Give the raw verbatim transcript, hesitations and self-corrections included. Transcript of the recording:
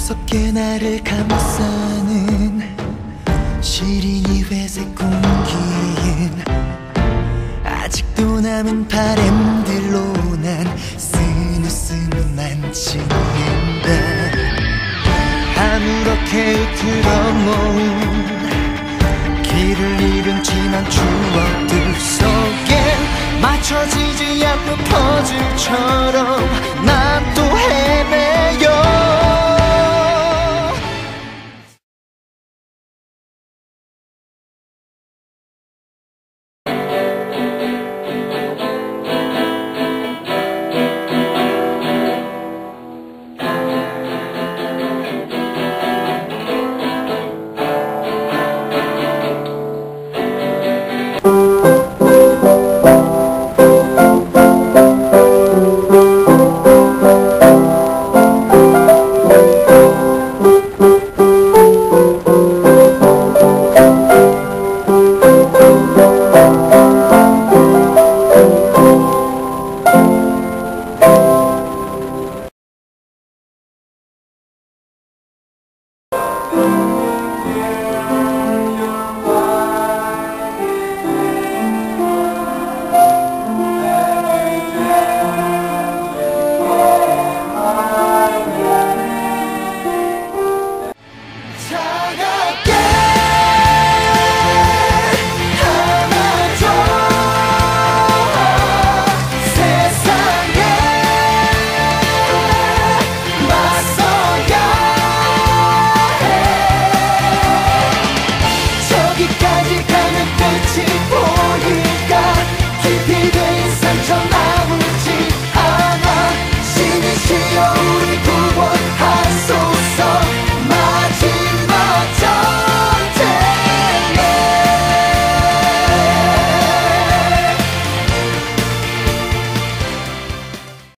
무섭게 나를 감싸는 시린이 회색 공기엔 아직도 남은 바램들로 난 스느스만 지낸다. 아무렇게 흐트러 모은 길을 잃은 지난 추억들 속엔 맞춰지지 않는 퍼즐처럼 난 또 헤매요. 저기까지 가면 끝이 보여.